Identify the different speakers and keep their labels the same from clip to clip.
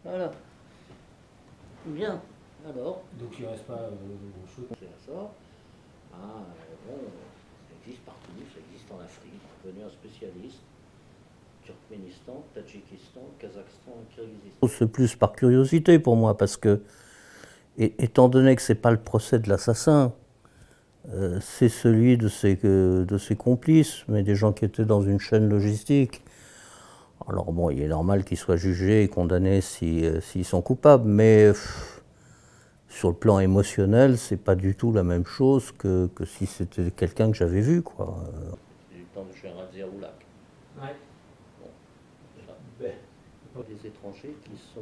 Speaker 1: Voilà. Bien. Alors,
Speaker 2: Donc il ne reste pas grand-chose.
Speaker 1: c'est à ça. Ah, bon, ça existe partout, ça existe en Afrique. Devenu un spécialiste. Turkménistan, Tadjikistan, Kazakhstan et Kirghizistan. C'est plus par curiosité pour moi, parce que, étant donné que c'est pas le procès de l'assassin, c'est celui de ses complices, mais des gens qui étaient dans une chaîne logistique. Alors bon, il est normal qu'ils soient jugés et condamnés s'ils sont coupables, mais sur le plan émotionnel, c'est pas du tout la même chose que si c'était quelqu'un que j'avais vu, quoi. C'est du temps de Gérard Ziaoulak.
Speaker 2: Ouais.
Speaker 1: Bon, voilà. Des étrangers qui sont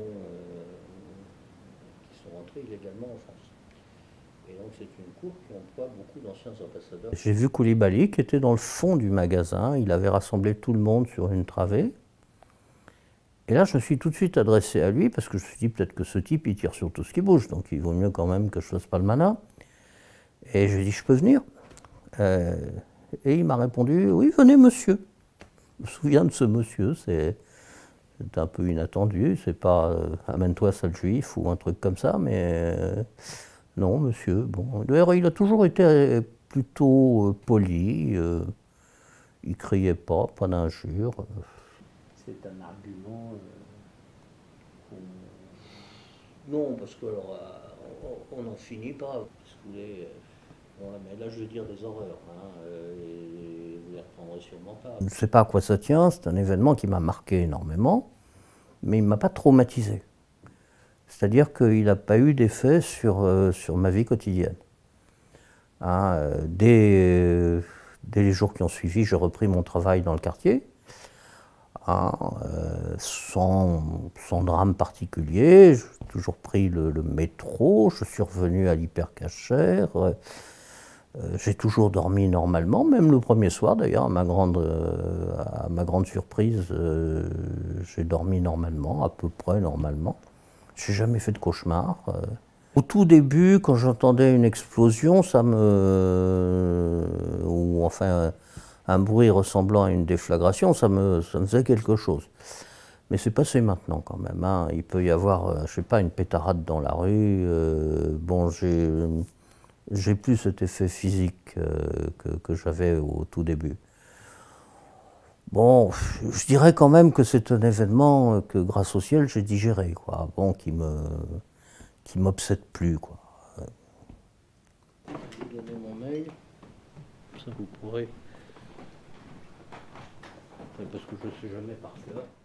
Speaker 1: rentrés illégalement en France. Et donc c'est une cour qui emploie beaucoup d'anciens ambassadeurs. J'ai vu Koulibaly qui était dans le fond du magasin, il avait rassemblé tout le monde sur une travée. Et là je me suis tout de suite adressé à lui parce que je me suis dit peut-être que ce type il tire sur tout ce qui bouge, donc il vaut mieux quand même que je fasse pas le malin. Et je lui ai dit je peux venir et il m'a répondu oui venez monsieur. Je me souviens de ce monsieur, c'est un peu inattendu, c'est pas amène-toi sale juif ou un truc comme ça, mais non monsieur. Bon, d'ailleurs il a toujours été plutôt poli, il criait pas d'injures.
Speaker 2: C'est un argument
Speaker 1: Non, parce que alors, on n'en finit pas. Si vous voulez, mais là je veux dire des horreurs, hein, et vous les reprendrez sûrement pas. Je ne sais pas à quoi ça tient, c'est un événement qui m'a marqué énormément, mais il ne m'a pas traumatisé. C'est-à-dire qu'il n'a pas eu d'effet sur ma vie quotidienne. Hein, dès les jours qui ont suivi, j'ai repris mon travail dans le quartier, hein, sans drame particulier. J'ai toujours pris le métro, je suis revenu à l'hypercachère. J'ai toujours dormi normalement, même le premier soir d'ailleurs, à ma grande surprise, j'ai dormi normalement, à peu près normalement. J'ai jamais fait de cauchemar. Au tout début, quand j'entendais une explosion, ou enfin un bruit ressemblant à une déflagration, ça me faisait quelque chose. Mais c'est passé maintenant quand même, hein. Il peut y avoir, je sais pas, une pétarade dans la rue. Bon, j'ai plus cet effet physique que j'avais au tout début. Bon, je dirais quand même que c'est un événement que, grâce au ciel, j'ai digéré, quoi. Bon, qui m'obsède plus, quoi. Je vais vous donner mon mail, ça vous pourrez, parce que je ne sais jamais par cœur.